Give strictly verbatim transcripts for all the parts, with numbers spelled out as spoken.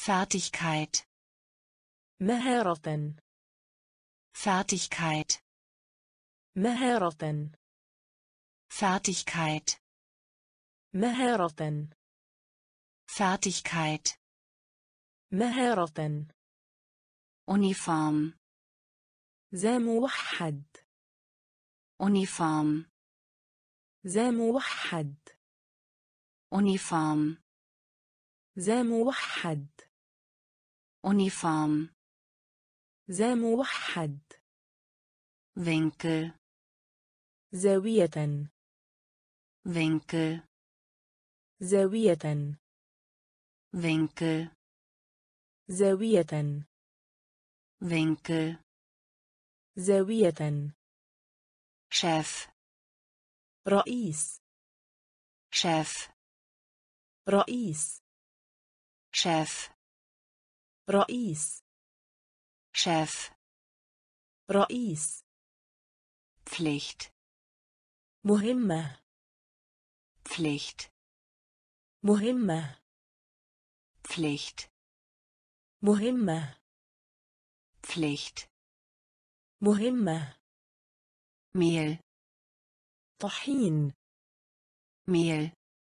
Fertigkeit. مهارة. Fertigkeit. مهارة. Fertigkeit. مهارة. Fertigkeit. مهارة. Uniform. ذا موحد. Uniform. ذا موحد. Uniform. ذا موحد. Uniform. ذا موحد. Winkel. زاوية. Winkel. زاوية. Winkel. زاوية. Winkel. زاوية. Chef. رئيس. Chef. رئيس. Chef. رئيس. Chef. رئيس. Pflicht. مهمة. Pflicht. مهمة. Pflicht. مهمة. Pflicht. مهمة. Mehl. طحين. Mehl.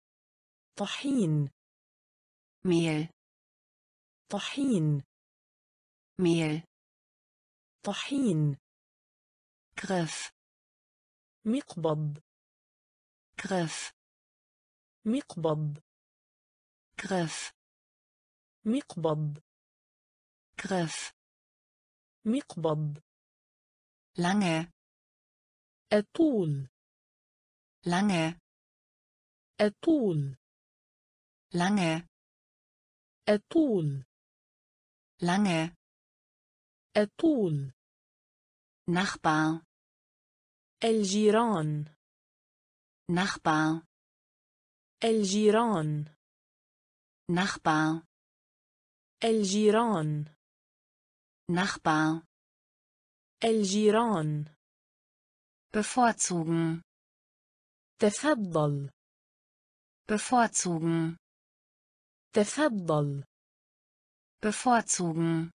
طحين. Mehl. طحين. Mehl. طحين. Griff. مقبض. Griff. مقبض. Griff. مقبض. Griff. مقبض. Lange. الطول. Lange. الطول. Lange. الطول. Lange. الطول. Nachbar. الجيران. Nachbar. الجيران. Nachbar. الجيران. Nachbar. الجيران. Bevorzugen. تفضل. Bevorzugen. تفضل. Bevorzugen.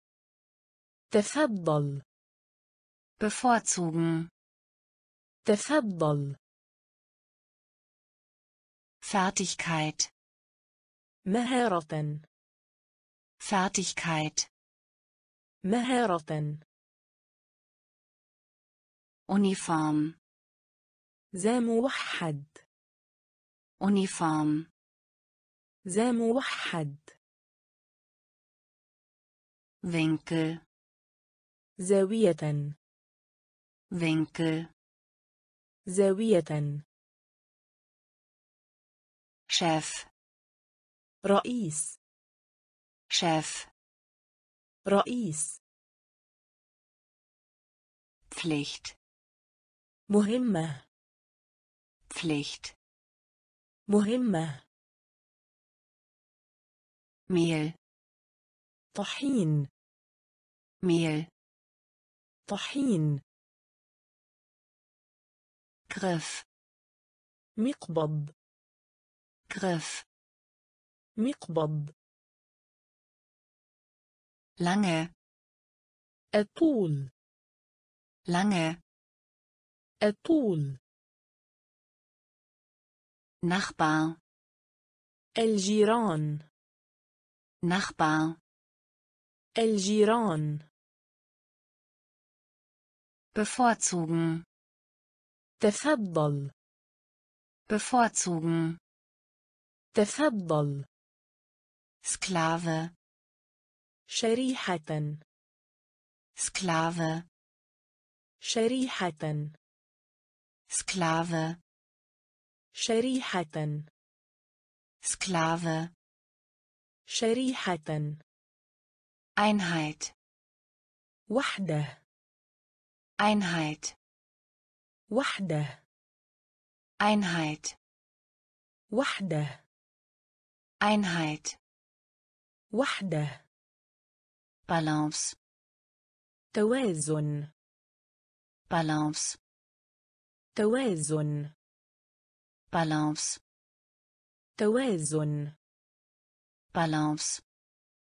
تفضل. Bevorzugen. تفضل. Fertigkeit. مهارة. Fertigkeit. مهارة. Uniform. ذا موحد. Uniform. ذا موحد. Winkel. زاوية. Winkel. زاوية. Chef. رئيس. Chef. رئيس. Pflicht. مهمة. Pflicht. مهمة. Mehl. طحين. Mehl. طحين. Griff. مقبض. Griff. مقبض. Lange. الطول. Lange. الطول. Nachbar. الجيران. Nachbar. الجيران. Bevorzugen. تفضل. Bevorzugen. تفضل. Sklave. شريحة. Sklave. شريحة. Sklave. شريحة. Sklave. شريحة. Einheit. وحدة. Einheit. وحدة. Einheit. وحدة. Einheit. وحدة. Balance. توازن. Balance. توازن. Balance. توازن. Balance.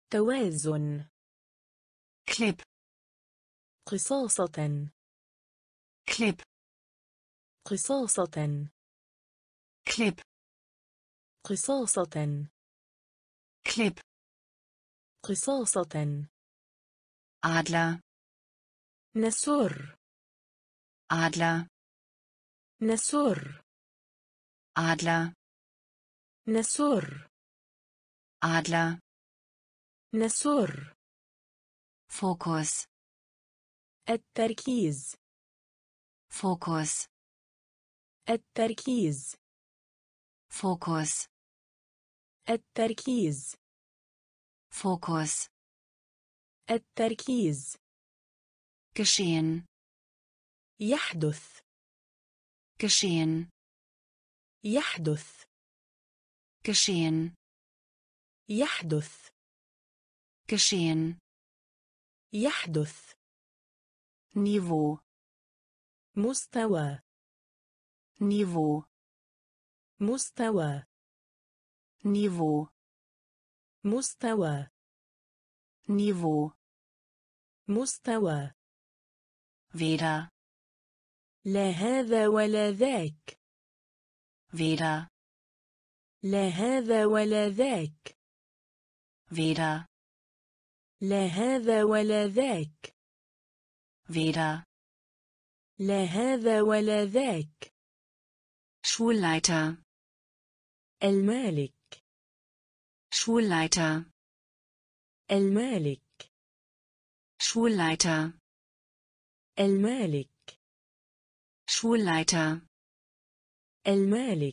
توازن. Clip. قصاصة. Clip. قصاصة. Clip. قصاصة. Clip. قصاصة. Adler. نسر. Adler. نسر. Adler. نسر. Adler. نسر. Fokus. التركيز. Fokus. التركيز. Fokus. التركيز. Fokus. التركيز. Geschehen. يحدث. Geschehen. يحدث. Geschehen. يحدث. Geschehen. يحدث. Niveau. مستوى. Niveau. مستوى. Niveau. مستوى. Niveau. مستوى. Weder. لا هذا ولا ذاك. Weder. لا هذا ولا ذاك. Weder. لا هذا ولا ذاك. Weder. لا هذا ولا ذاك. Schulleiter. المالك. Schulleiter. المالك. Schulleiter. المالك. Schulleiter. المالك.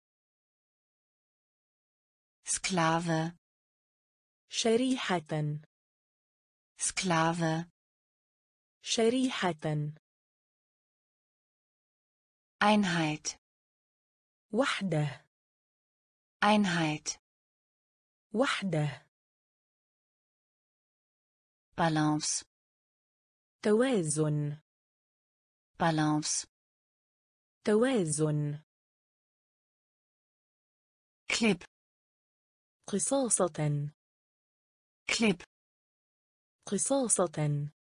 Sklave. شريحة. Sklave. شريحة. Einheit. وحدة. Einheit. وحدة. Balance. توازن. Balance. توازن. Clip. قصاصة. Clip. قصاصة.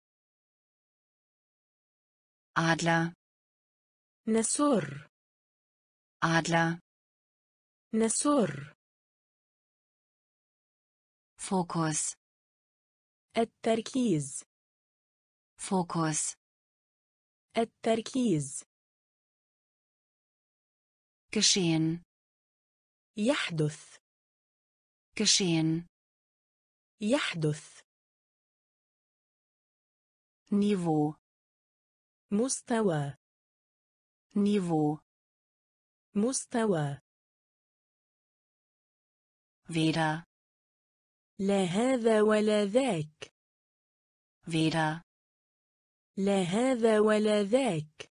Adler. نسر. Adler. نسر. Fokus. التركيز. Fokus. التركيز. Geschehen. يحدث. Geschehen. يحدث. Niveau. مستوى. Niveau. مستوى. Weder. لا هذا ولا ذاك. Weder. لا هذا ولا ذاك.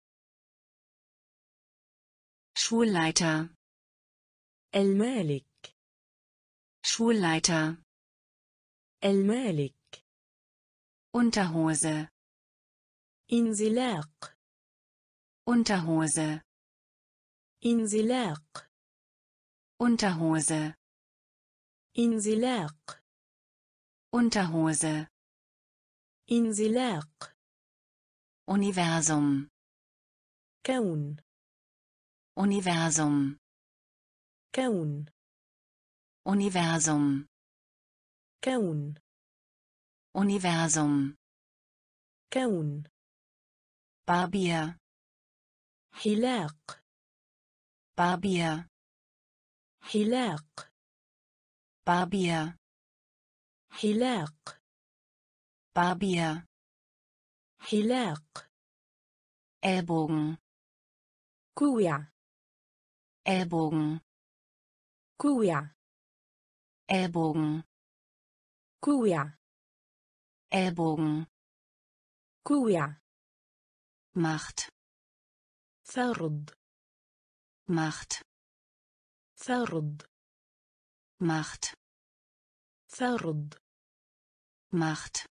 Schulleiter. المالك. Schulleiter. المالك. Unterhose. انزلاق. Unterhose. انزلاق. Unterhose. انزلاق. Unterhose. انزلاق. Universum. كون. Universum. كون. Universum. كون. Universum. كون. Barbier. حلاق. Barbier. حلاق. Barbier. حلاق. Barbier. حلاق. Ellbogen. كوع. Ellbogen. كوع. Ellbogen. كوع. Ellbogen. كوع. Macht. فرض. Macht. فرض. Macht. فرض. Macht.